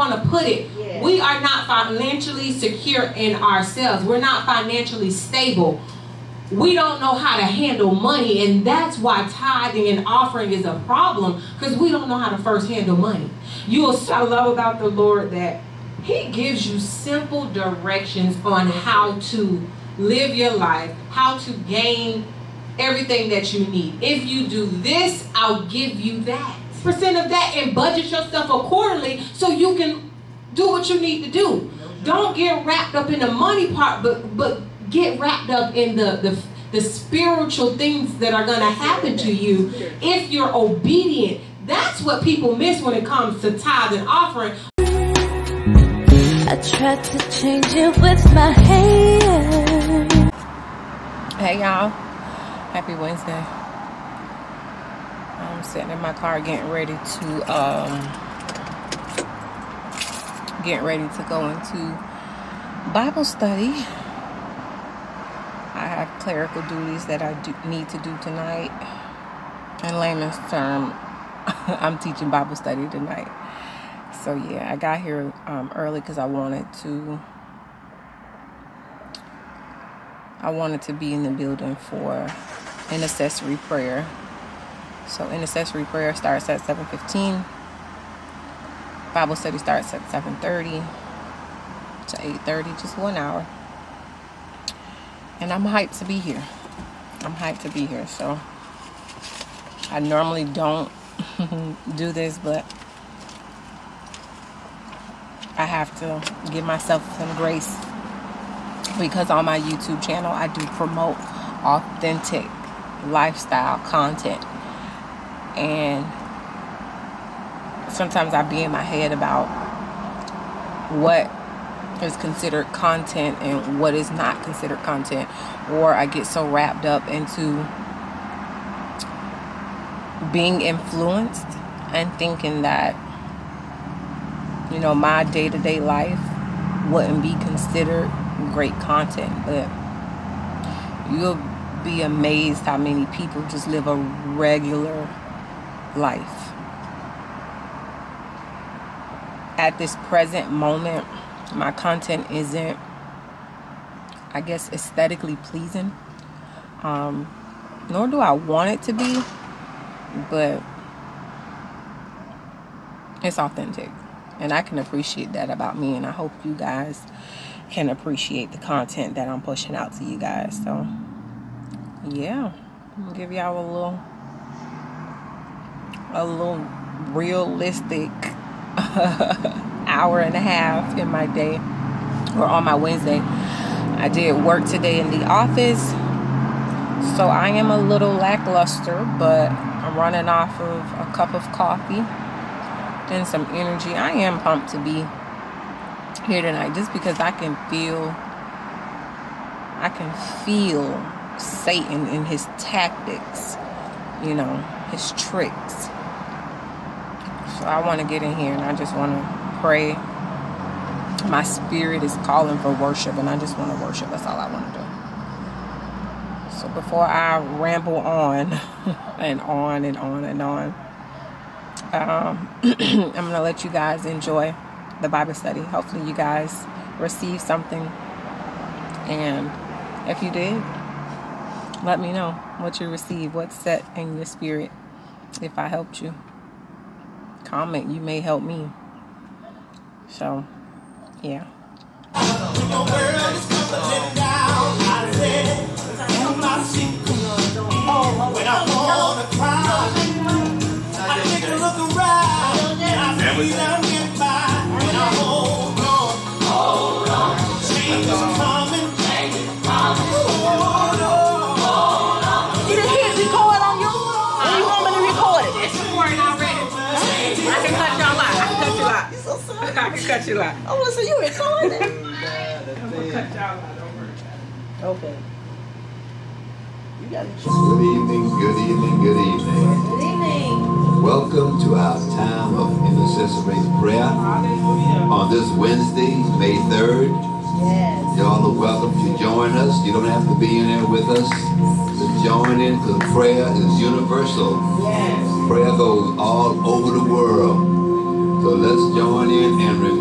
want to put it, we are not financially secure in ourselves. We're not financially stable. We don't know how to handle money, and that's why tithing and offering is a problem, because we don't know how to first handle money. I love about the Lord that He gives you simple directions on how to live your life, how to gain everything that you need. If you do this, I'll give you that percent of that, and budget yourself accordingly so you can do what you need to do. Don't get wrapped up in the money part, but get wrapped up in the spiritual things that are going to happen to you if you're obedient. That's what people miss when it comes to tithe and offering. I tried to change it with my hand. Hey y'all, happy Wednesday. I'm sitting in my car getting ready to go into Bible study. I have clerical duties that I need to do tonight. In layman's term, I'm teaching Bible study tonight. So yeah, I got here early because I wanted to be in the building for intercessory prayer. So intercessory prayer starts at 7:15. Bible study starts at 7:30 to 8:30, just 1 hour. And I'm hyped to be here. So I normally don't do this, but I have to give myself some grace, because on my YouTube channel I do promote authentic lifestyle content, and sometimes I be in my head about what is considered content and what is not considered content, or I get so wrapped up into being influenced and thinking that, you know, my day-to-day life wouldn't be considered great content. But you'll be amazed how many people just live a regular life. At this present moment, my content isn't, I guess, aesthetically pleasing, nor do I want it to be, but it's authentic, and I can appreciate that about me, and I hope you guys can appreciate the content that I'm pushing out to you guys. So yeah, I'm gonna give y'all a little realistic hour and a half in my day, or on my Wednesday. I did work today in the office, so I am a little lackluster, but I'm running off of a cup of coffee and some energy. I am pumped to be here tonight, just because I can feel Satan in his tactics, you know, his tricks. So I want to get in here and I just want to pray. My spirit is calling for worship, and I just want to worship. That's all I want to do. So before I ramble on and on and on and on, I'm going to let you guys enjoy the Bible study. Hopefully you guys received something, and if you did, let me know what you received, what's set in your spirit. If I helped you, comment. You may help me. So yeah. I can cut you out. Oh, so you recording? I'm gonna cut y'all out. Don't worry. Okay. You got it. Good evening, good evening, good evening. Good evening. Welcome to our time of intercessory prayer on this Wednesday, May 3rd. Yes. Y'all are welcome to join us. You don't have to be in there with us to join in, because prayer is universal. Yes. Prayer goes all over the world. So let's join in and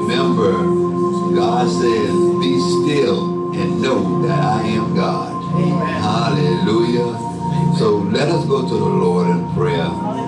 let us go to the Lord in prayer.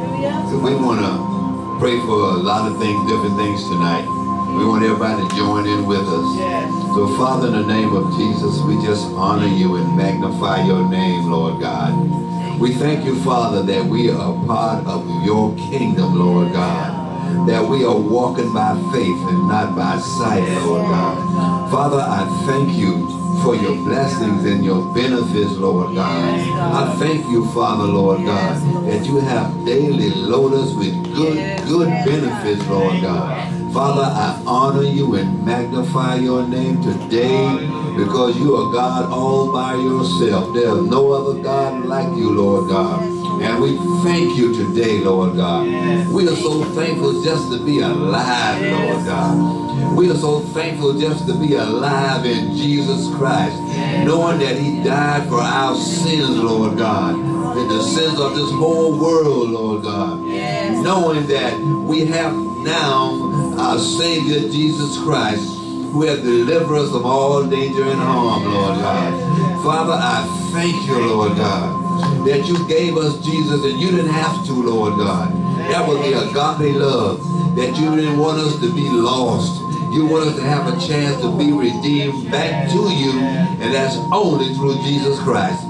So we want to pray for a lot of things, different things tonight. We want everybody to join in with us. So Father, in the name of Jesus, we just honor you and magnify your name, Lord God. We thank you, Father, that we are part of your kingdom, Lord God. That we are walking by faith and not by sight, Lord God. Father, I thank you for your blessings and your benefits, Lord God. I thank you, Father, Lord God, that you have daily loaded us with good benefits, Lord God. Father, I honor you and magnify your name today because you are God all by yourself. There is no other God like you, Lord God. And we thank you today, Lord God. We are so thankful just to be alive, Lord God. We are so thankful just to be alive in Jesus Christ, knowing that he died for our sins, Lord God, and the sins of this whole world, Lord God. Knowing that we have now our Savior Jesus Christ, who has delivered us from all danger and harm, Lord God. Father, I thank you, Lord God, that you gave us Jesus and you didn't have to, Lord God. That was the agape love, that you didn't want us to be lost. You want us to have a chance to be redeemed back to you, and that's only through Jesus Christ.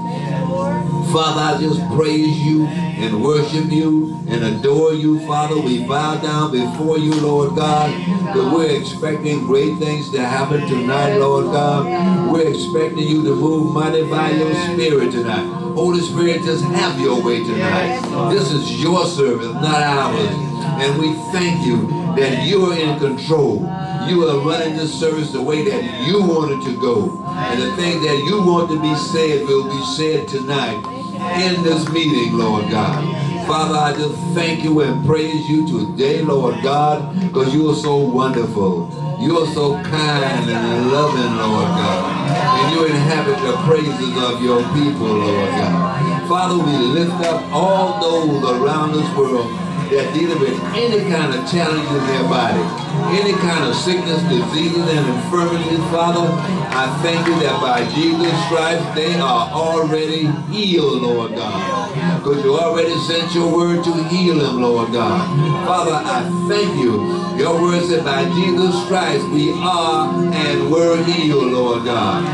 Father, I just praise you and worship you and adore you, Father. We bow down before you, Lord God, but we're expecting great things to happen tonight, Lord God. We're expecting you to move mighty by your Spirit tonight. Holy Spirit, just have your way tonight. This is your service, not ours. And we thank you that you are in control. You are running this service the way that you want it to go. And the things that you want to be said will be said tonight in this meeting, Lord God. Father, I just thank you and praise you today, Lord God, because you are so wonderful. You are so kind and loving, Lord God. And you inhabit the praises of your people, Lord God. Father, we lift up all those around this world that dealing with any kind of challenge in their body, any kind of sickness, diseases, and infirmities, Father. I thank you that by Jesus Christ they are already healed, Lord God. Because you already sent your word to heal them, Lord God. Father, I thank you. Your word said by Jesus Christ we are and were healed, Lord God.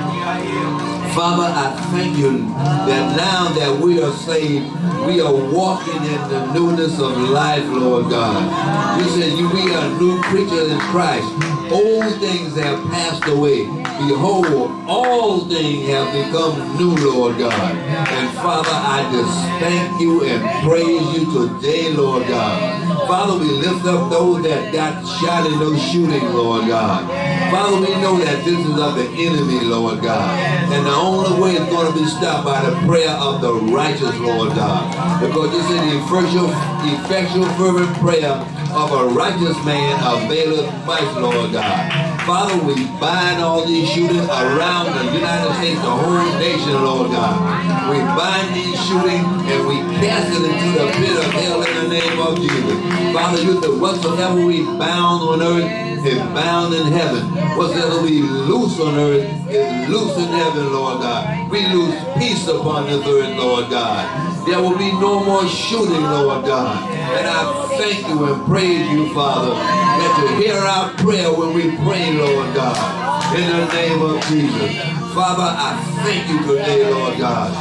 Father, I thank you that now that we are saved, we are walking in the newness of life, Lord God. You said we are new creatures in Christ. Old things have passed away. Behold, all things have become new, Lord God. And Father, I just thank you and praise you today, Lord God. Father, we lift up those that got shot in those shootings, Lord God. Father, we know that this is of the enemy, Lord God. And the only way it's going to be stopped by the prayer of the righteous, Lord God. Because this is the effectual fervent prayer of a righteous man availeth much, Lord God. Father, we bind all these shootings around the United States, the whole nation, Lord God. We bind these shootings and we cast it into the pit of hell in the name of Jesus. Father, you said whatsoever we bound on earth is bound in heaven. Whatsoever we loose on earth is loose in heaven, Lord God. We lose peace upon this earth, Lord God. There will be no more shooting, Lord God. And I thank you and praise you, Father, that you hear our prayer when we pray, Lord God, in the name of Jesus. Father, I thank you today, Lord God,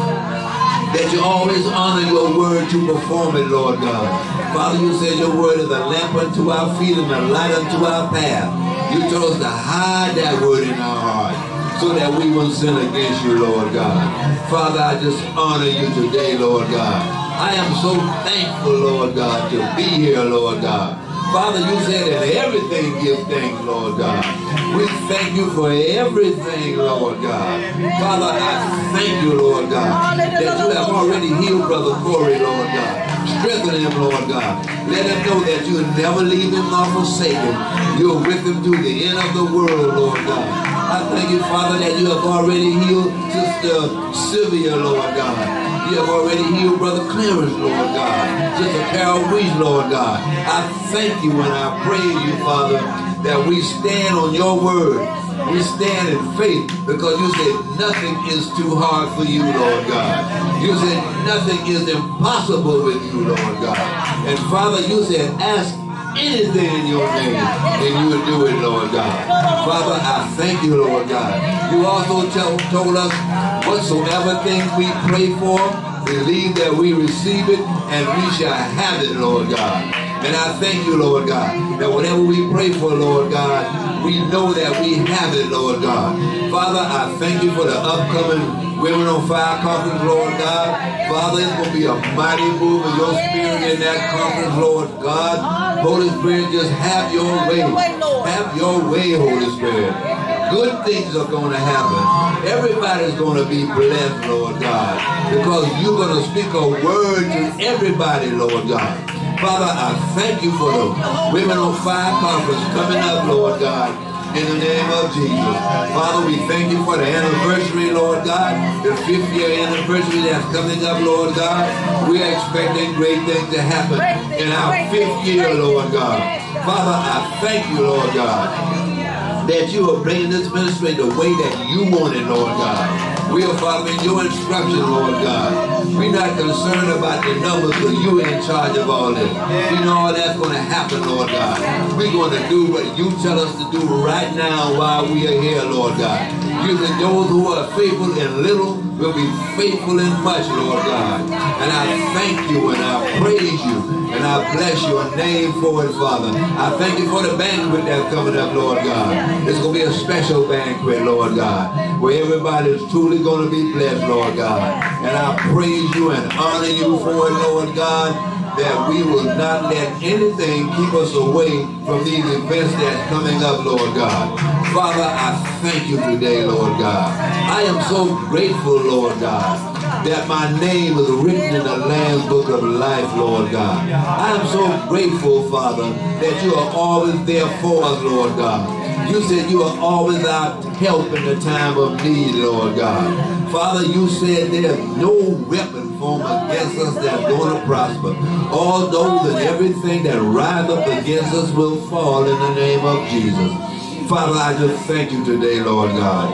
that you always honor your word to perform it, Lord God. Father, you said your word is a lamp unto our feet and a light unto our path. You told us to hide that word in our heart so that we won't sin against you, Lord God. Father, I just honor you today, Lord God. I am so thankful, Lord God, to be here, Lord God. Father, you said that everything gives thanks, Lord God. We thank you for everything, Lord God. Father, I thank you, Lord God, that you have already healed Brother Corey, Lord God. Strengthen him, Lord God. Let him know that you will never leave him nor forsake him. You're with him to the end of the world, Lord God. I thank you, Father, that you have already healed Sister Sylvia, Lord God. You have already healed Brother Clarence, Lord God. Sister Carol Weiss, Lord God. I thank you and I praise you, Father, that we stand on your word We stand in faith because you said nothing is too hard for you, Lord God. You said nothing is impossible with you, Lord God. And Father, you said ask anything in your name and you will do it, Lord God. Father, I thank you, Lord God. You also told us whatsoever things we pray for, believe that we receive it and we shall have it, Lord God. And I thank you, Lord God, that whatever we pray for, Lord God, we know that we have it, Lord God. Father, I thank you for the upcoming Women on Fire conference, Lord God. Father, it's going to be a mighty move of your spirit in that conference, Lord God. Holy Spirit, just have your way. Have your way, Holy Spirit. Good things are going to happen. Everybody's going to be blessed, Lord God, because you're going to speak a word to everybody, Lord God. Father, I thank you for the Women on Fire conference coming up, Lord God, in the name of Jesus. Father, we thank you for the anniversary, Lord God, the 5th year anniversary that's coming up, Lord God. We are expecting great things to happen in our 5th year, Lord God. Father, I thank you, Lord God, that you are bringing this ministry the way that you want it, Lord God. We are following your instruction, Lord God. We're not concerned about the numbers, because you're in charge of all this. We know all that's going to happen, Lord God. We're going to do what you tell us to do right now while we are here, Lord God. You said those who are faithful in little will be faithful in much, Lord God. And I thank you and I praise you and I bless your name for it, Father. I thank you for the banquet that's coming up, Lord God. It's going to be a special banquet, Lord God, where everybody is truly going to be blessed, Lord God. And I praise you and honor you for it, Lord God, that we will not let anything keep us away from these events that's coming up, Lord God. Father, I thank you today, Lord God. I am so grateful, Lord God, that my name is written in the Lamb's Book of Life, Lord God. I am so grateful, Father, that you are always there for us, Lord God. You said you are always our help in the time of need, Lord God. Father, you said there's no weapon formed against us that's going to prosper. All those and everything that rise up against us will fall in the name of Jesus. Father, I just thank you today, Lord God.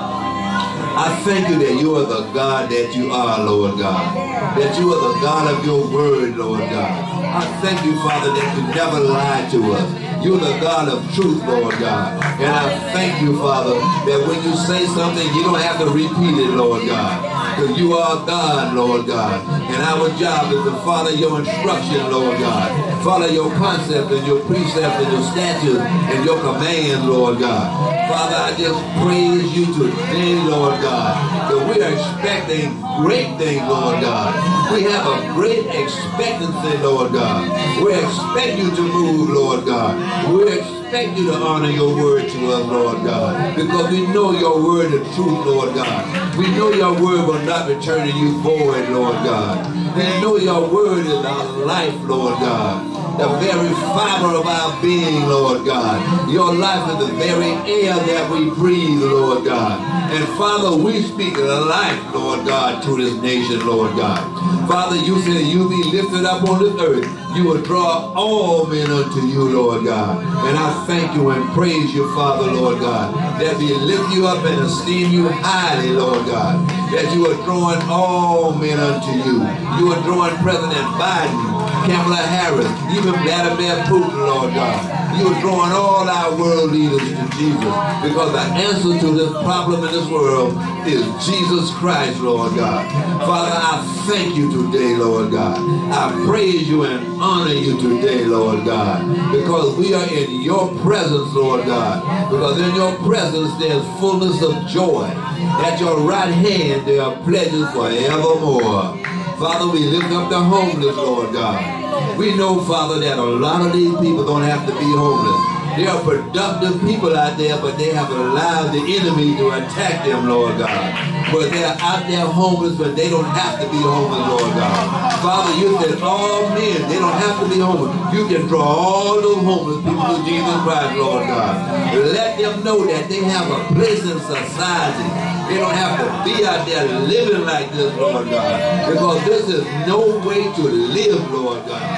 I thank you that you are the God that you are, Lord God. That you are the God of your word, Lord God. I thank you, Father, that you never lied to us. You're the God of truth, Lord God. And I thank you, Father, that when you say something, you don't have to repeat it, Lord God. Because you are God, Lord God. And our job is to follow your instruction, Lord God. Follow your concept and your precepts and your statutes and your commands, Lord God. Father, I just praise you today, Lord God, that we are expecting great things, Lord God. We have a great expectancy, Lord God. We expect you to move, Lord God. We expect you to honor your word to us, Lord God, because we know your word is truth, Lord God. We know your word will not return to you void, Lord God. We know your word is our life, Lord God. The very fiber of our being, Lord God. Your life is the very air that we breathe, Lord God. And Father, we speak life, Lord God, to this nation, Lord God. Father, you said you be lifted up on this earth. You will draw all men unto you, Lord God. And I thank you and praise you, Father, Lord God, that we lift you up and esteem you highly, Lord God, that you are drawing all men unto you. You are drawing President Biden, Kamala Harris, even Vladimir Putin, Lord God. You are drawing all our world leaders to Jesus, because the answer to this problem in this world is Jesus Christ, Lord God. Father, I thank you today, Lord God. I praise you and honor you today, Lord God, because we are in your presence, Lord God, because in your presence there's fullness of joy. At your right hand there are pleasures forevermore. Father, we lift up the homeless, Lord God. We know, Father, that a lot of these people don't have to be homeless. There are productive people out there, but they have allowed the enemy to attack them, Lord God. But they're out there homeless, but they don't have to be homeless, Lord God. Father, you said all men, they don't have to be homeless. You can draw all those homeless people to Jesus Christ, Lord God. Let them know that they have a place in society. They don't have to be out there living like this, Lord God, because this is no way to live, Lord God.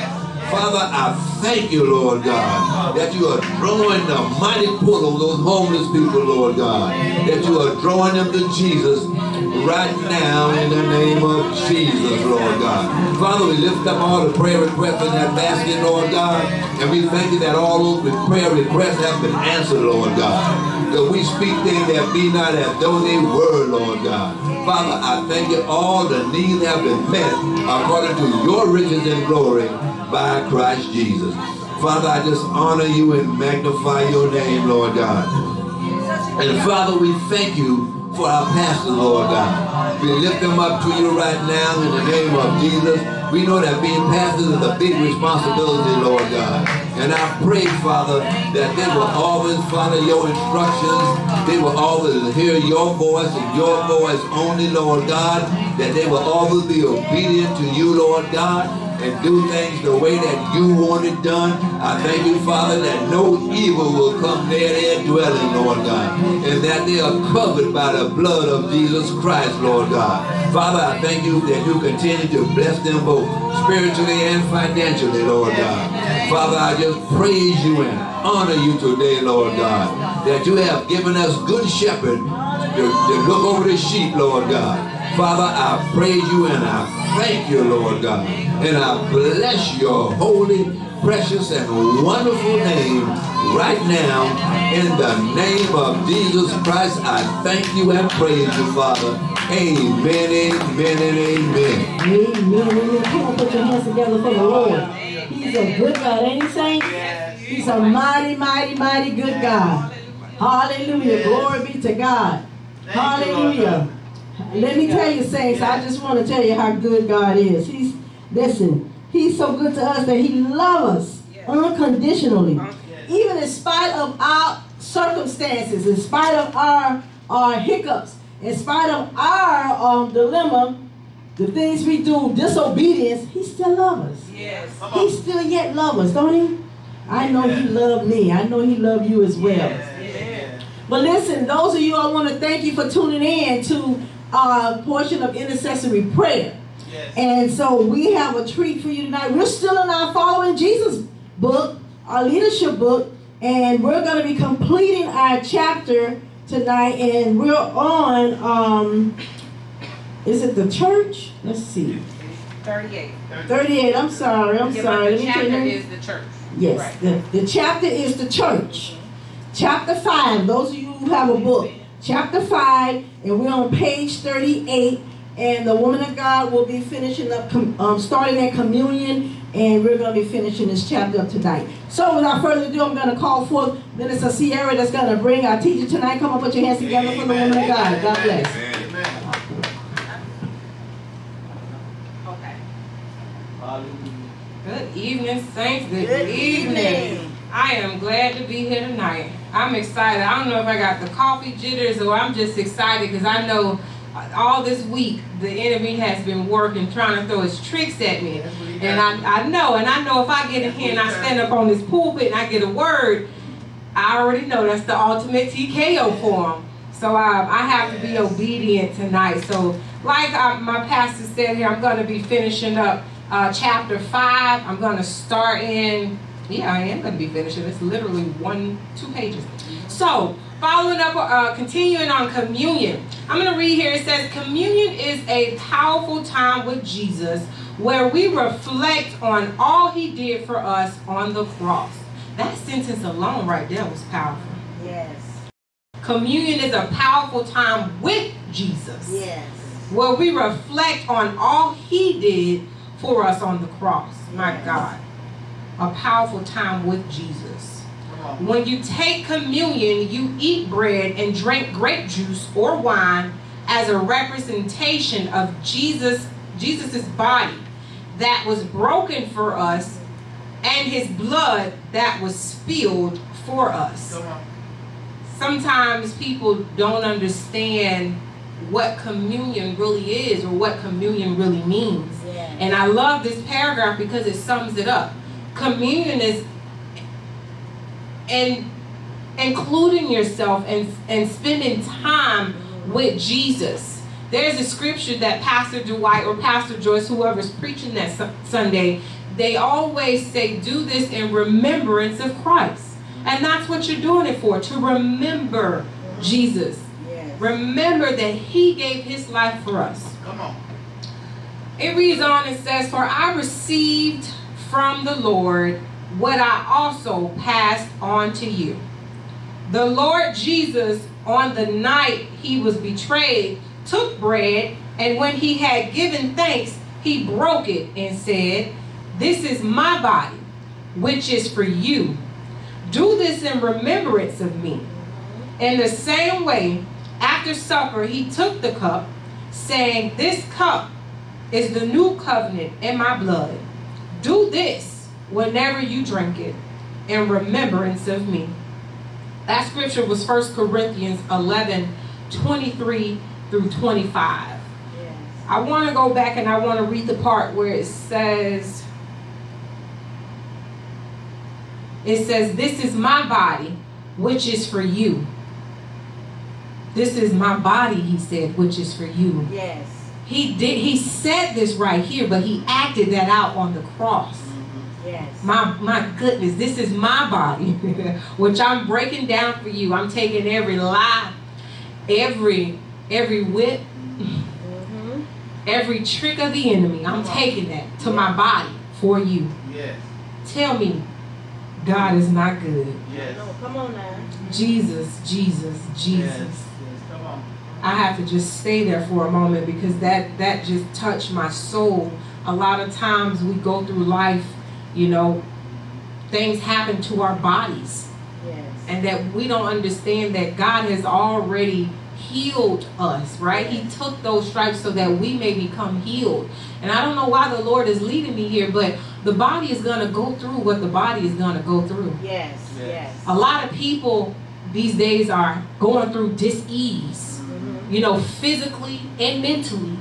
Father, I thank you, Lord God, that you are drawing the mighty pull on those homeless people, Lord God, that you are drawing them to Jesus right now in the name of Jesus, Lord God. Father, we lift up all the prayer requests in that basket, Lord God, and we thank you that all those prayer requests have been answered, Lord God. That we speak things that be not as though they were, Lord God. Father, I thank you all the needs have been met according to your riches and glory by Christ Jesus. Father, I just honor you and magnify your name, Lord God. And Father, we thank you for our pastor, Lord God. We lift them up to you right now in the name of Jesus. We know that being pastors is a big responsibility, Lord God. And I pray, Father, that they will always follow your instructions. They will always hear your voice and your voice only, Lord God. That they will always be obedient to you, Lord God, and do things the way that you want it done. I thank you, Father, that no evil will come near their dwelling, Lord God, and that they are covered by the blood of Jesus Christ, Lord God. Father, I thank you that you continue to bless them both spiritually and financially, Lord God. Father, I just praise you and honor you today, Lord God, that you have given us good shepherd to look over the sheep, Lord God. Father, I praise you and I thank you, Lord God. And I bless your holy, precious, and wonderful name right now. In the name of Jesus Christ, I thank you and praise you, Father. Amen, amen, and amen. Amen. Come on, put your hands together for the Lord. He's a good God, ain't he, saints? He's a mighty, mighty, mighty good God. Hallelujah. Glory be to God. Hallelujah. Let me tell you, saints, I just want to tell you how good God is. Listen, he's so good to us that he loves us unconditionally. Even in spite of our circumstances, in spite of our hiccups, in spite of our dilemma, the things we do, disobedience, he still loves us. He still yet loves us, don't he? I know he loved me. I know he loved you as well. But listen, those of you, I want to thank you for tuning in to our portion of intercessory prayer. And so we have a treat for you tonight. We're still in our Following Jesus book, our leadership book, and we're going to be completing our chapter tonight, and we're on, is it the church? Let's see. 38. 38, I'm sorry. Let me tell you. The chapter is the church. Yes, right. The chapter is the church. Chapter 5, those of you who have a book. Chapter 5, and we're on page 38, and the woman of God will be finishing up, starting at communion, and we're going to be finishing this chapter up tonight. So without further ado, I'm going to call forth Minister Sierra that's going to bring our teacher tonight. Come on, put your hands together for the woman of God. God bless. Good evening, saints. Good evening. I am glad to be here tonight. I'm excited. I don't know if I got the coffee jitters or I'm just excited because I know all this week the enemy has been working trying to throw his tricks at me. And I know if I get in here and I stand up on this pulpit and I get a word, I already know that's the ultimate TKO for him. So I have to be obedient tonight. So like my pastor said here, I'm going to be finishing up chapter 5. I'm going to start in... Yeah, I am going to be finishing. It's literally 2 pages. So, following up, continuing on communion. I'm going to read here. It says, communion is a powerful time with Jesus where we reflect on all he did for us on the cross. That sentence alone right there was powerful. Yes. Communion is a powerful time with Jesus. Yes. Where we reflect on all he did for us on the cross. My God. A powerful time with Jesus. When you take communion, you eat bread and drink grape juice or wine as a representation of Jesus's body that was broken for us and his blood that was spilled for us. Sometimes people don't understand what communion really is or what communion really means. And I love this paragraph because it sums it up. Communion is including yourself and spending time with Jesus. There's a scripture that Pastor Dwight or Pastor Joyce, whoever's preaching that Sunday, they always say, do this in remembrance of Christ. And that's what you're doing it for, to remember Jesus. Yes. Remember that he gave his life for us. Come on. It reads on and says, for I received from the Lord what I also passed on to you. The Lord Jesus, on the night he was betrayed, took bread, and when he had given thanks, he broke it and said, this is my body, which is for you. Do this in remembrance of me. In the same way, after supper, he took the cup, saying, this cup is the new covenant in my blood. Do this whenever you drink it in remembrance of me. That scripture was 1 Corinthians 11:23 through 25. Yes. I want to go back and I want to read the part where it says, this is my body, which is for you. This is my body, he said, which is for you. Yes. He said this right here, but he acted that out on the cross. Yes. My goodness, this is my body, which I'm breaking down for you. I'm taking every lie, every whip, every trick of the enemy. I'm taking that to my body for you. Yes. Tell me, God is not good. Yes. No, come on now. Jesus, Jesus, Jesus. Yes. Come on. I have to just stay there for a moment because that just touched my soul. A lot of times we go through life, you know, things happen to our bodies. Yes. And that we don't understand that God has already healed us, right? He took those stripes so that we may become healed. And I don't know why the Lord is leading me here, but the body is going to go through what the body is going to go through. Yes. Yes. A lot of people these days are going through dis-ease, you know, physically and mentally.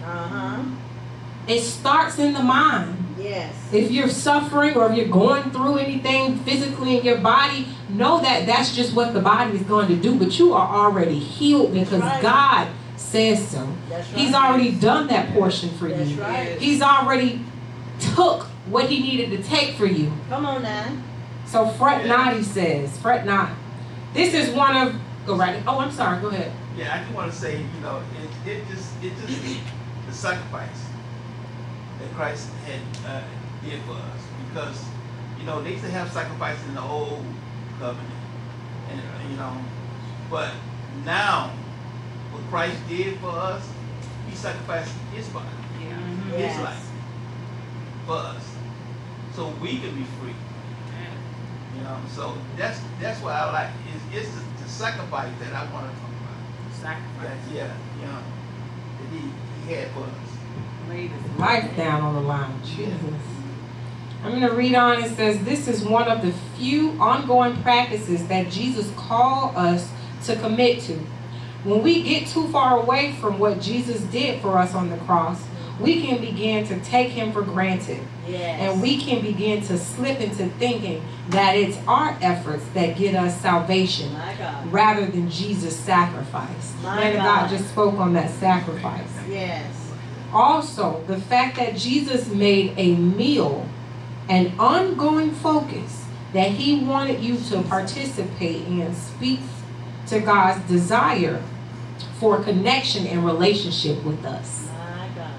It starts in the mind. Yes. If you're suffering or if you're going through anything physically in your body, know that that's just what the body is going to do. But you are already healed because God says so. That's right. He's already done that portion for That's you. right. He's already took what he needed to take for you. Come on now. So fret not, he says. Fret not. This is one of... Go right. Oh, I'm sorry. Go ahead. Yeah, I just want to say, you know, it just the sacrifice that Christ had did for us, because you know they used to have sacrifices in the old covenant, and you know, but now what Christ did for us, he sacrificed his body, his life for us, so we can be free. You know, so that's what I like. It's the sacrifice that I want to talk about. Sacrifice. Yeah, you know, that he had for us. Laid his life down on the line. Jesus. I'm going to read on. It says, this is one of the few ongoing practices that Jesus called us to commit to. When we get too far away from what Jesus did for us on the cross, we can begin to take him for granted. Yes. And we can begin to slip into thinking that it's our efforts that get us salvation My God. rather than Jesus' sacrifice. My Man of God. God just spoke on that sacrifice. Yes. Also, the fact that Jesus made a meal an ongoing focus that he wanted you to participate in speaks to God's desire for connection and relationship with us. My God.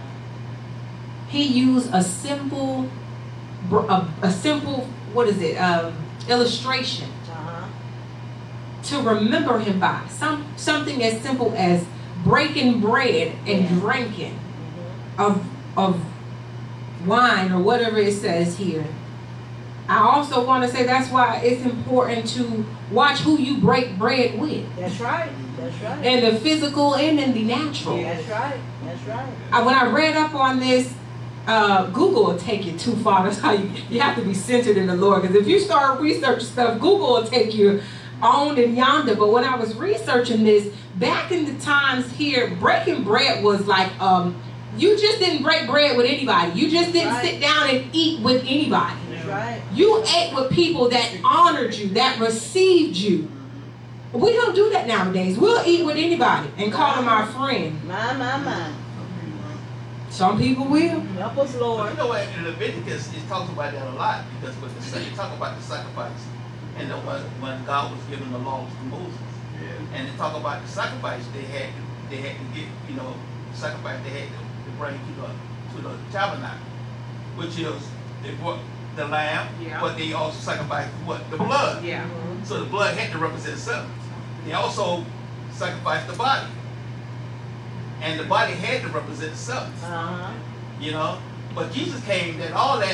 He used a simple what is it, illustration to remember him by. Something as simple as breaking bread and drinking of wine or whatever it says here. I also want to say that's why it's important to watch who you break bread with. That's right. That's right. In the physical and in the natural. That's right. That's right. When I read up on this, Google will take you too far. That's how you have to be centered in the Lord. Because if you start researching stuff, Google will take you on and yonder. But when I was researching this, back in the times here, breaking bread was like, you just didn't break bread with anybody. You just didn't sit down and eat with anybody. That's right. You ate with people that honored you, that received you. We don't do that nowadays. We'll eat with anybody and call them our friend. My. Some people will. Help us, But Lord. you know what? In Leviticus, it talks about that a lot because with you talk about the sacrifice, and when God was giving the laws to Moses, and they talk about the sacrifice they had to get, you know, the sacrifice they had to bring to the tabernacle, which is they brought the lamb, but they also sacrificed what? The blood. Yeah. So the blood had to represent something. They also sacrificed the body, and the body had to represent something. You know, but Jesus came, that all that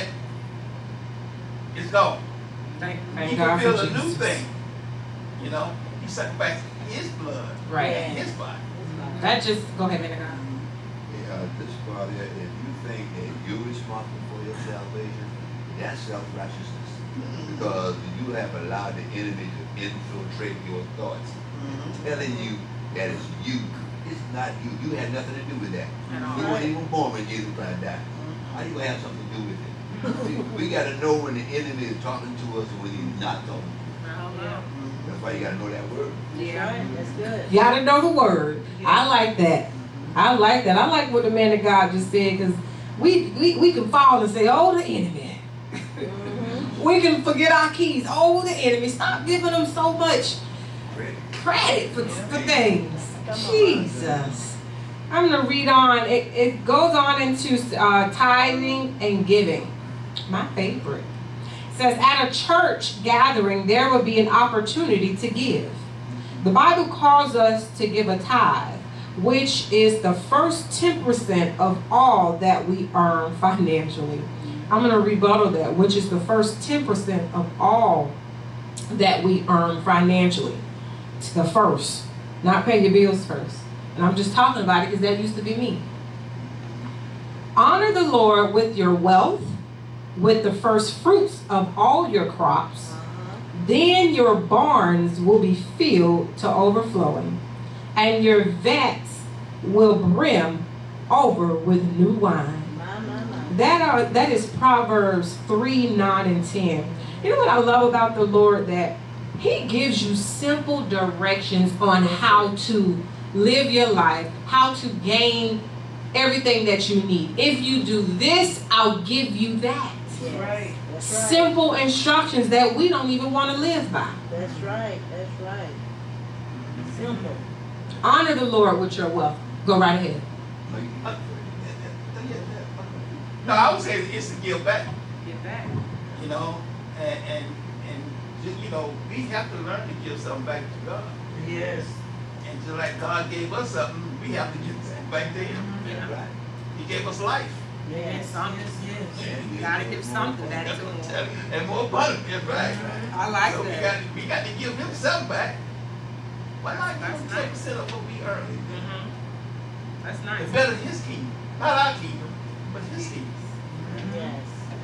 is gone. Thank He God for fulfilled a new Jesus. thing. You know, he sacrificed his blood Right. and his body. That just, go ahead, man of God. This part here, if you think that you're responsible for your salvation, that's self-righteousness. Because you have allowed the enemy to infiltrate your thoughts, telling you that it's you. It's not you. You had nothing to do with that. You weren't even born when Jesus Christ died. How you gonna have something to do with it? See, we got to know when the enemy is talking to us and when he's not talking to us. That's why you got to know that word. Yeah, that's good. You gotta know the word. I like that. I like that. I like what the man of God just said, because we can fall and say, oh, the enemy. We can forget our keys. Oh, the enemy. Stop giving them so much credit for things. Jesus. I'm going to read on. It goes on into tithing and giving. My favorite. It says, at a church gathering, there will be an opportunity to give. The Bible calls us to give a tithe, which is the first 10% of all that we earn financially. I'm going to rebuttal that, which is the first 10% of all that we earn financially. It's the first. Not pay your bills first. And I'm just talking about it because that used to be me. Honor the Lord with your wealth, with the first fruits of all your crops. Then your barns will be filled to overflowing, and your vats will brim over with new wine. That is Proverbs 3, 9, and 10. You know what I love about the Lord? That He gives you simple directions on how to live your life, how to gain everything that you need. If you do this, I'll give you that. That's right. That's right. Simple instructions that we don't even want to live by. That's right. That's right. Simple. Honor the Lord with your wealth. Go right ahead. No, I would say it's to give back. Get back. You know, and just, you know, we have to learn to give something back to God. Yes. And just like God gave us something, we have to give something back to Him. Yeah. Right. He gave us life. Yes. You gotta give something back to him. And more abundant, that's right. I like so that. we got to give Him something back. Why not give Him That's 10% of what we earn? That's nice. It's better His kingdom, not our kingdom, but His kingdom. Yes.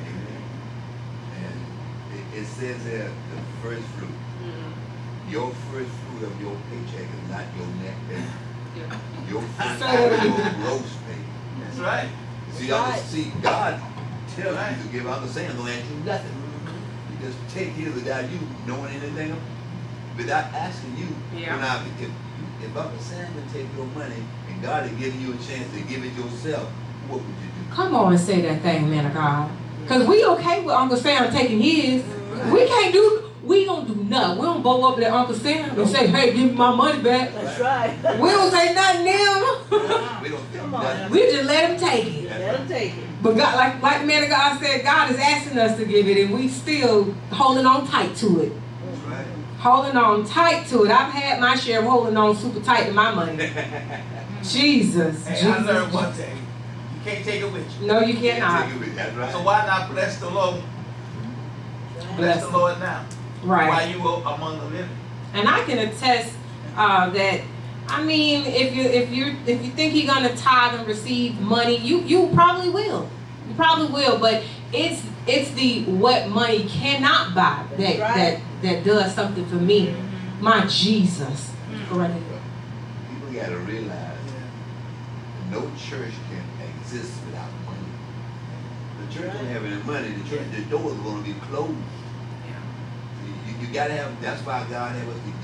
And it says there, the first fruit. Your first fruit of your paycheck is not your net pay. Your first fruit is your gross pay. That's right. See, God tells you to give. I'm not saying don't ask you nothing. You just take his without you knowing anything, without asking you. Yeah. Now, if Uncle Sam would take your money and God had given you a chance to give it yourself, what would you do? Come on and say that thing, man of God. Because we okay with Uncle Sam taking his. We don't do nothing. We don't go up to Uncle Sam and say, hey, give me my money back. That's right. We don't say nothing now. We don't do Come on. nothing. We just let him take it. Let him take it. But God, like the man of God said, God is asking us to give it, and we still holding on tight to it. That's right. Holding on tight to it. I've had my share of holding on super tight to my money. Jesus. Hey, I Jesus. learned one thing. You can't take it with you. No, you cannot. Take it, that's right. So why not bless the Lord? Bless the Lord now. Right. While you are among the living. And I can attest that, I mean, if you think you're gonna tithe and receive money, you probably will. You probably will. But it's the what money cannot buy that does something for me. My Jesus. Go right ahead. People got to realize no church can exist without money. The church don't have any money. The doors are going to be closed. You got to have. That's why God had us to give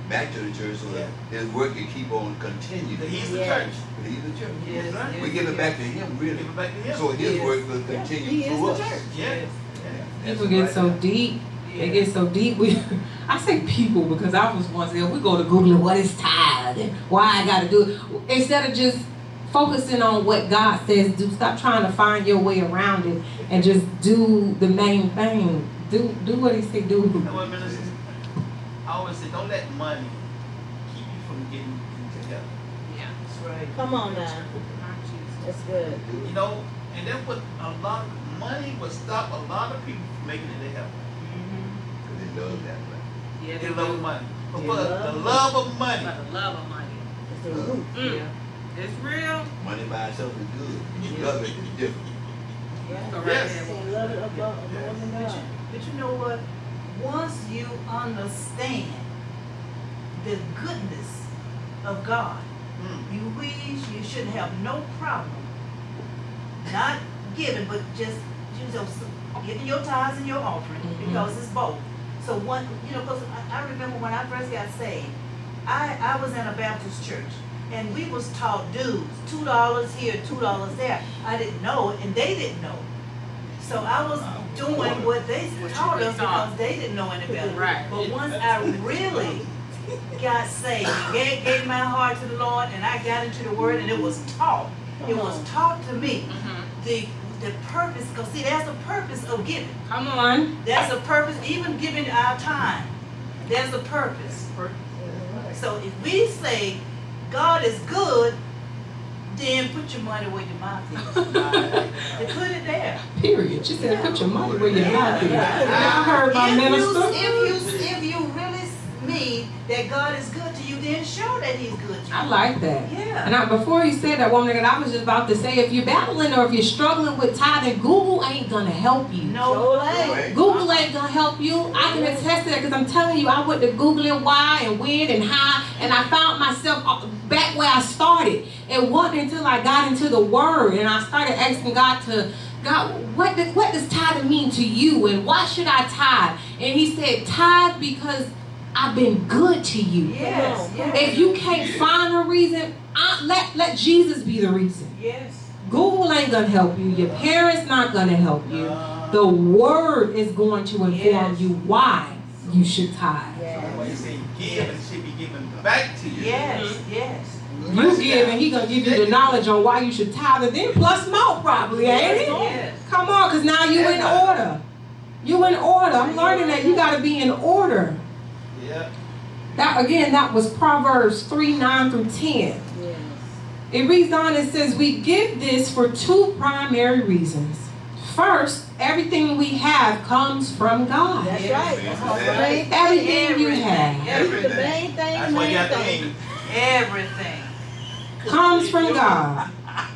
back to the church so that his work can keep on continuing. He's the church. He's the church. Yes, right. We give it back to him, really. Give it back to him. So his work will continue through us. Yes. People get so deep. They get so deep. I say people because I was once there. We go to Google what is tithe and why I got to do it. Instead of just focusing on what God says do. Stop trying to find your way around it and just do the main thing. Do what he said do. I always say, don't let money keep you from getting into heaven. Yeah, that's right. Come on now. That's good. You know, and then what a lot of money would stop a lot of people from making it to heaven. Because they love that money. Yeah, they love money. But the love of money. For the love of money. It's the root. Yeah. It's real. Money by itself is good. You love it, it's different. Yes. Love it above than God. But you know what? Once you understand the goodness of God, you should have no problem not giving, but just giving your tithes and your offering because it's both. So one, because I remember when I first got saved, I was in a Baptist church. And we was taught dues, $2 here, $2 there. I didn't know it, and they didn't know it. So I was doing what they taught us because they didn't know any better. Right. But once I really got saved, gave my heart to the Lord, and I got into the Word, and it was taught. It was taught to me the purpose. Because see, there's a purpose of giving. Come on. There's a purpose, even giving our time. There's a purpose. So if we say God is good, then put your money where your mouth is. And put it there. Period. She said, put your money where your mouth is. I heard my minister. If you really mean that God is good to you, then show that He's good to you. I like that. Yeah. And before you said that, woman, I was just about to say, if you're battling or if you're struggling with tithing, Google ain't gonna help you. No way. Google ain't gonna help you. I can attest to that because I'm telling you, I went to Googling why and when and how, and I found myself back where I started. It wasn't until I got into the Word and I started asking God, what does tithing mean to you, and why should I tithe? And He said, tithe because I've been good to you. Yes. If you can't find a reason, let Jesus be the reason. Yes. Google ain't gonna help you. Your parents not gonna help you. The Word is going to inform you why you should tithe. When you say give, it should be given back to you. Yes. Yes. You give, and He gonna give you the knowledge on why you should tithe, and then plus more probably, ain't it? Yes. Come on, because now you in order. You in order. I'm learning that you gotta be in order. Yeah. That was Proverbs 3:9-10. Yes. It reads on, it says, we give this for two primary reasons. First, everything we have comes from God. That's right. That's the main thing. Everything you have The main thing. That's why you have to eat. Everything comes from God.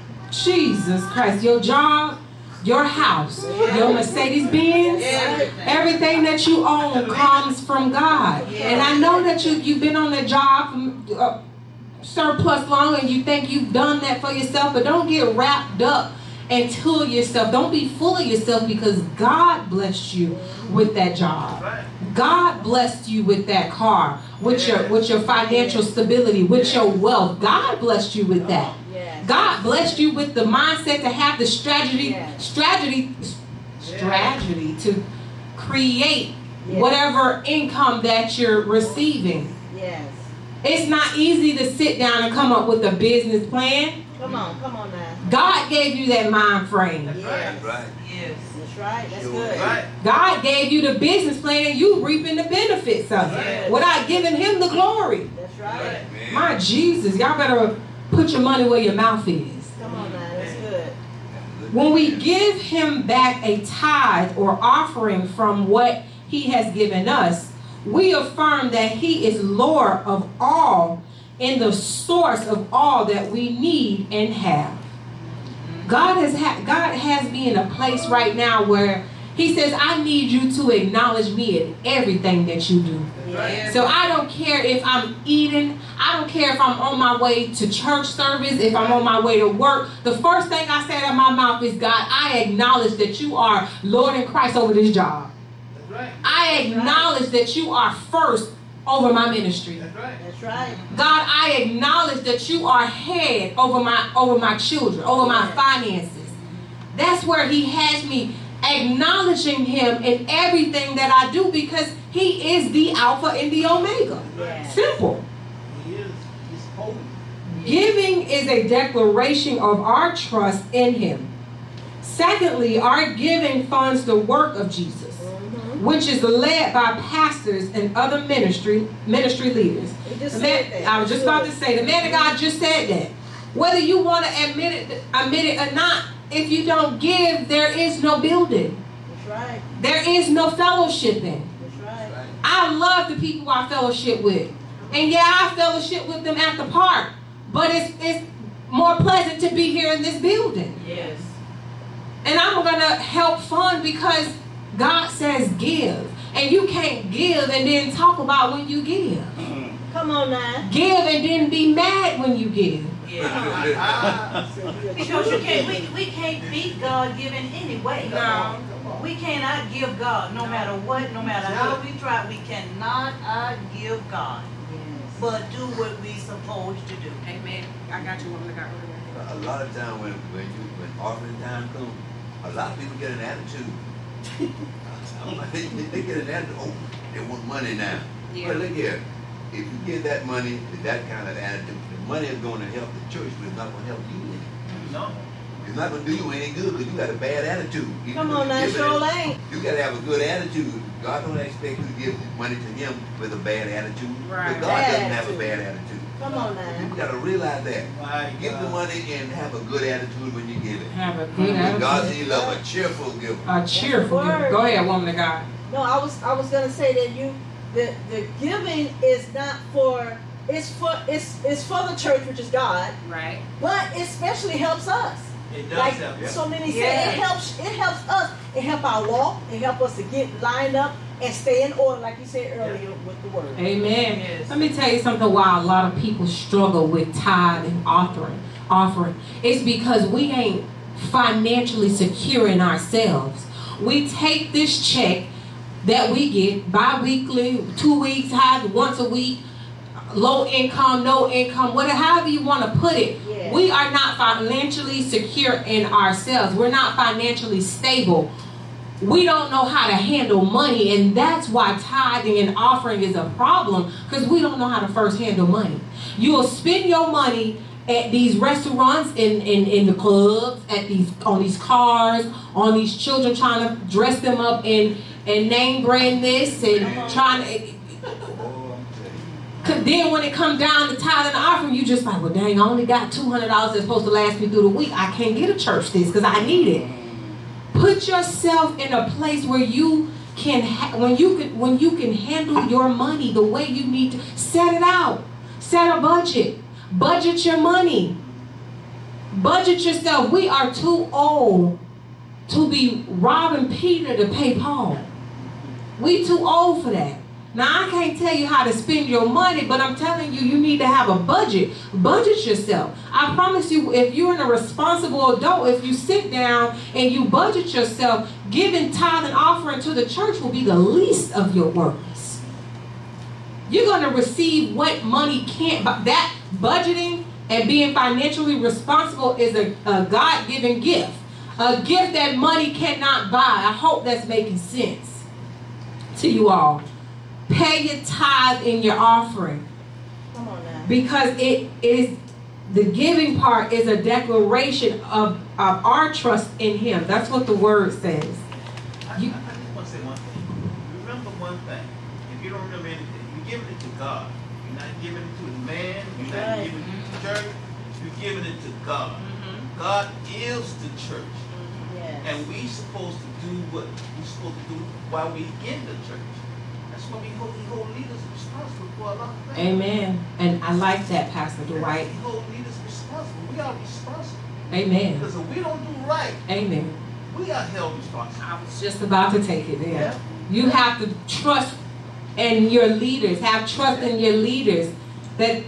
Jesus Christ. Your job, your house, your Mercedes-Benz, everything that you own comes from God. And I know that you've been on the job surplus long and you think you've done that for yourself, but don't get wrapped up into yourself. Don't be full of yourself, because God blessed you with that job. God blessed you with that car, with your financial stability, with your wealth. God blessed you with that. God blessed you with the mindset to have the strategy to create whatever income that you're receiving. Yes. It's not easy to sit down and come up with a business plan. Come on now. God gave you that mind frame. Yes. Right. Yes. That's right. That's good. Right. God gave you the business plan and you reaping the benefits of it without giving Him the glory. That's right. My Jesus, y'all better put your money where your mouth is. Come on now. That's good. When we give Him back a tithe or offering from what He has given us, we affirm that He is Lord of all and the source of all that we need and have. God has me in a place right now where He says, I need you to acknowledge me in everything that you do. Yes. So I don't care if I'm eating. I don't care if I'm on my way to church service, if I'm on my way to work. The first thing I say out of my mouth is, God, I acknowledge that you are Lord in Christ over this job. That's right. I acknowledge that you are first over my ministry. That's right. That's right. God, I acknowledge that you are head over my children, over my finances. That's where he has me, acknowledging him in everything that I do, because he is the Alpha and the Omega. Yeah. Simple. He is. He's holy. Giving is a declaration of our trust in him. Secondly, our giving funds the work of Jesus, which is led by pastors and other ministry leaders. I was just about to say, the man of God just said that. Whether you want to admit it or not, if you don't give, there is no building. That's right. There is no fellowshipping. That's right. I love the people I fellowship with. And yeah, I fellowship with them at the park. But it's more pleasant to be here in this building. Yes. And I'm going to help fund because God says give. And you can't give and then talk about when you give. Come on now. Give and then be mad when you give. Because we can't beat God giving anyway. No. We cannot give God no matter what, no matter how we try. We cannot outgive God. But do what we supposed to do. Amen. I got you, woman of God. A lot of time when offering time comes, a lot of people get an attitude. They get an attitude. Oh, they want money now. Yeah. But look here, if you give that money with that kind of attitude, the money is going to help the church, but it's not going to help you. No. It's not going to do you any good because you got a bad attitude. Come on now, sure ain't. You got to have a good attitude. God don't expect you to give money to him with a bad attitude. Right. But God doesn't have a bad attitude. Come on now. You got to realize that. My Give the God. money and have a good attitude when you give it. Have a good And God attitude. said he loves a cheerful giver. A cheerful That's the giver. word. Go ahead, woman of God. No, I was gonna say that the giving is not for it's for the church, which is God, Right. but it especially helps us. It does Like help. so many say, Yeah. it helps us. It helps our walk. It helps us to get lined up and stay in order, like you said earlier with the word. Amen. Yes. Let me tell you something why a lot of people struggle with tithe and offering. It's because we ain't financially secure in ourselves. We take this check that we get bi-weekly, 2 weeks, tithe once a week, low income, no income, whatever, however you want to put it. Yeah. We are not financially secure in ourselves. We're not financially stable. We don't know how to handle money, and that's why tithing and offering is a problem, because we don't know how to first handle money. You'll spend your money at these restaurants, in the clubs, on these cars, on these children, trying to dress them up in name brand this and trying to. Cause then when it comes down to tithe and offering, you just like, well, dang, I only got $200 that's supposed to last me through the week. I can't get a church this because I need it. Put yourself in a place where you can, when you can handle your money the way you need to. Set it out. Set a budget. Budget your money. Budget yourself. We are too old to be robbing Peter to pay Paul. We too old for that. Now, I can't tell you how to spend your money, but I'm telling you, you need to have a budget. Budget yourself. I promise you, if you're a responsible adult, if you sit down and you budget yourself, giving tithe and offering to the church will be the least of your worries. You're going to receive what money can't. That budgeting and being financially responsible is a God-given gift. A gift that money cannot buy. I hope that's making sense to you all. Pay your tithe in your offering. Come on now. Because it is, the giving part is a declaration of our trust in him. That's what the word says. I just want to say one thing. Remember one thing. If you don't remember anything, you're giving it to God. You're not giving it to the man. You're not giving it to the church. You're giving it to God. God is the church. Yes. And we're supposed to do what we're supposed to do while we're in the church. That's what we hold leaders responsible for a lot of things. Amen. And I like that, Pastor Dwight. We hold leaders responsible. We are responsible. Amen. Because if we don't do right, Amen. we are held responsible. I was just about to take it there. Yeah. You have to trust in your leaders. Have trust in your leaders that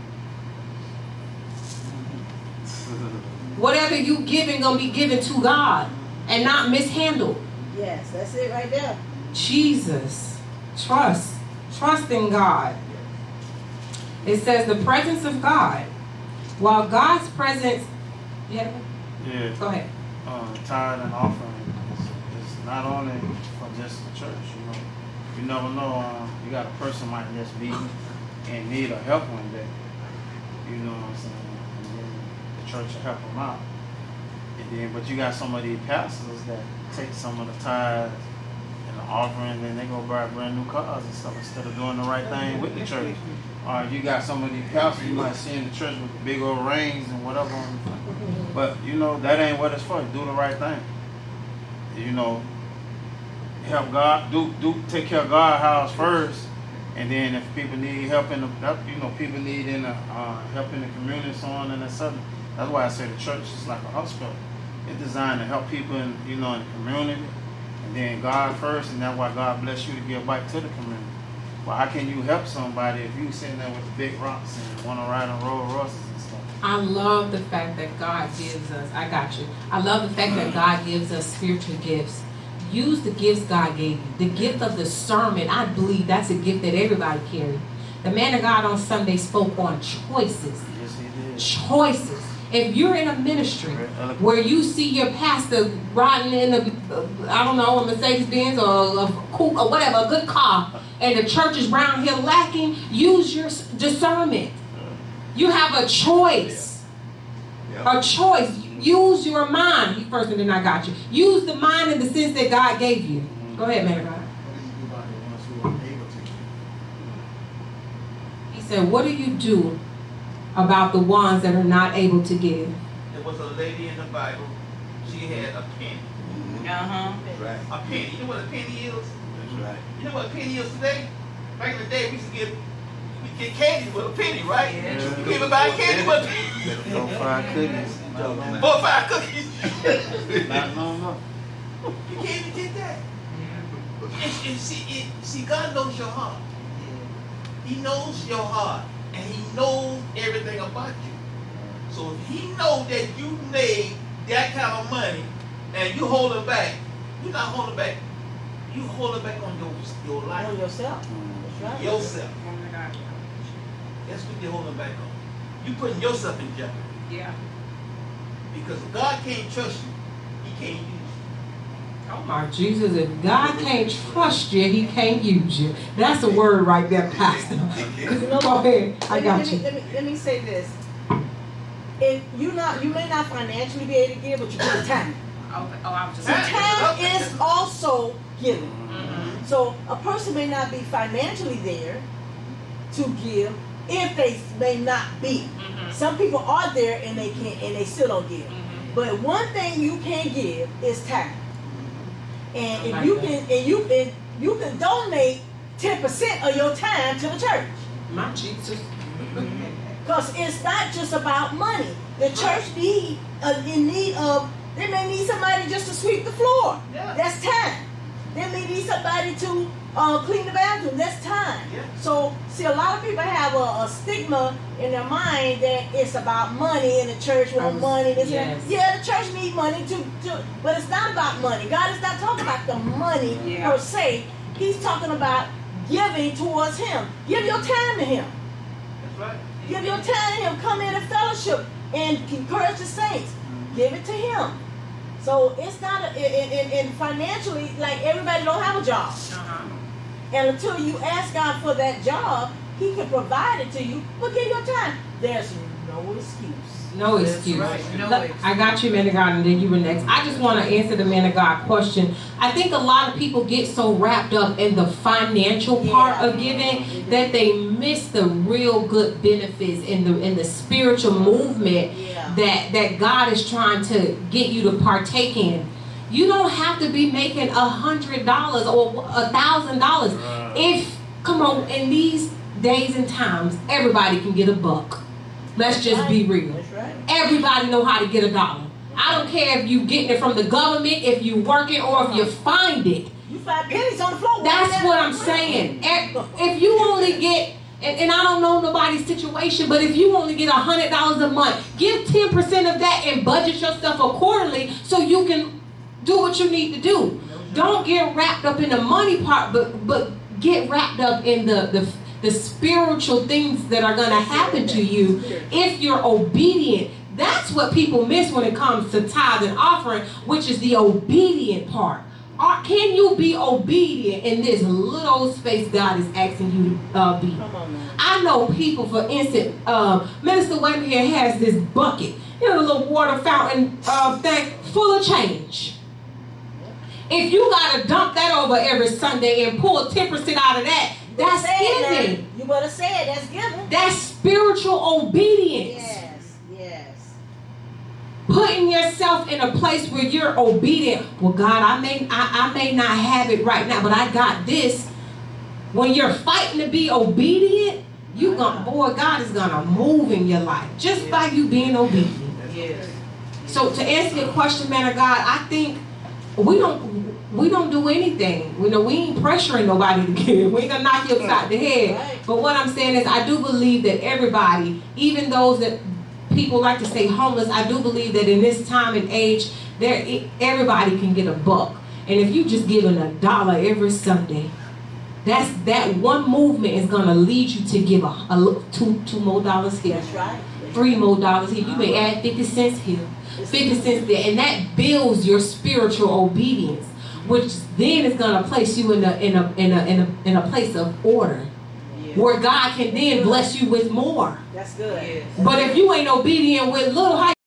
whatever you giving gonna be given to God and not mishandled. Yes, that's it right there. Jesus. Trust. Trusting God. It says the presence of God. While God's presence, Yeah. Go ahead. Tithe and offering is not only for just the church. You never know. You got a person might just be in need of help one day. You know what I'm saying? And then the church will help them out. And then, but you got some of these pastors that take some of the tithes and the offering, and then they go buy brand new cars and stuff instead of doing the right thing with the church. Or you got some of these pastors you might see in the church with the big old rings and whatever. But that ain't what it's for. Do the right thing. Help God. Take care of God's house first, and then if people need help in the, people need help in the community, so on and so on. That's why I say the church is like a hospital. It's designed to help people in the community, and then God first, and that's why God bless you to give back to the community. Well, how can you help somebody if you sitting there with the big rocks and want to ride on Rolls Royces and stuff? I love the fact that God gives us, I got you. I love the fact that God gives us spiritual gifts. Use the gifts God gave you. The gift of discernment, I believe that's a gift that everybody carries. The man of God on Sunday spoke on choices. Yes, he did. Choices. If you're in a ministry where you see your pastor riding in a Mercedes-Benz or a coupe or whatever, a good car, and the church is round here lacking, use your discernment. You have a choice. A choice. Use your mind. You first, and then I got you. Use the mind in the sense that God gave you. Go ahead, man of God. He said, what do you do about the ones that are not able to give? There was a lady in the Bible. She had a penny. That's right. A penny. You know what a penny is? That's right. You know what a penny is today? Back in the day, we used to get candy with a penny, right? Yeah. You can't buy candy with a penny. 4 or 5 cookies. 4 or 5 cookies. Not no more. You can't even get that. And see, God knows your heart. He knows your heart, and He knows everything about you. So if He knows that you made that kind of money, and you hold it back, you're not holding back. You hold it back on your life. On yourself. That's right. Yourself. That's what you're holding back on. You putting yourself in jeopardy. Yeah. Because if God can't trust you, He can't use you. Oh my Jesus, if God can't trust you, He can't use you. That's a word right there, Pastor. Go ahead. I got you. Let me say this. If you may not financially be able to give, but you got time. So time is also giving. Mm-hmm. So a person may not be financially there to give if they may not be. Mm-hmm. Some people are there and they can't, and they still don't give. Mm-hmm. But one thing you can give is time. And if like you that. can, and you can donate 10% of your time to the church. My Jesus. Because it's not just about money. The church in need of, they may need somebody just to sweep the floor. Yeah. That's time. They may need somebody to clean the bathroom. That's time. Yeah. So, see, a lot of people have a stigma in their mind that it's about money, and the church want money. This and that. Yeah, the church need money too, but it's not about money. God is not talking about the money per se. He's talking about giving towards Him. Give your time to Him. That's right. Give your time to Him. Come in and fellowship and encourage the saints. Give it to Him. So it's not, and financially, like everybody don't have a job. And until you ask God for that job, He can provide it to you. But give your time. There's no excuse. No excuse. right. No Look, excuse. I got you, man of God, and then you were next. I just want to answer the man of God question. I think a lot of people get so wrapped up in the financial part of giving that they miss the real good benefits in the spiritual movement that God is trying to get you to partake in. You don't have to be making $100 or $1,000. If, come on, in these days and times, everybody can get a buck. Let's just be real. That's right. Everybody know how to get $1. I don't care if you getting it from the government, if you work it, or if you find it. You find pennies on the floor. That's what I'm saying. If you only get, and I don't know nobody's situation, but if you only get $100 a month, give 10% of that and budget yourself accordingly so you can do what you need to do. Don't get wrapped up in the money part, but get wrapped up in the spiritual things that are going to happen to you if you're obedient. That's what people miss when it comes to tithe and offering, which is the obedient part. Can you be obedient in this little space God is asking you to be? I know people, for instance, Minister Wayne here has this bucket, you know, the little water fountain thing full of change. If you got to dump that over every Sunday and pull 10% out of that, that's giving. You better say it, that's giving. That's spiritual obedience. Yes, yes. Putting yourself in a place where you're obedient. Well, God, I may not have it right now, but I got this. When you're fighting to be obedient, boy, God is gonna move in your life just by you being obedient. Yes. So to answer your question, man of God, I think we don't do anything. We ain't pressuring nobody to give. We ain't gonna knock you upside the head. Right. But what I'm saying is, I do believe that everybody, even those that people like to say homeless, I do believe that in this time and age, everybody can get a buck. And if you just giving $1 every Sunday, that one movement is gonna lead you to give $2 more here. That's right. $3 more here. You may add 50 cents here, 50 cents there, and that builds your spiritual obedience, which then is gonna place you in a place of order, where God can then bless you with more. That's good. But if you ain't obedient with little, how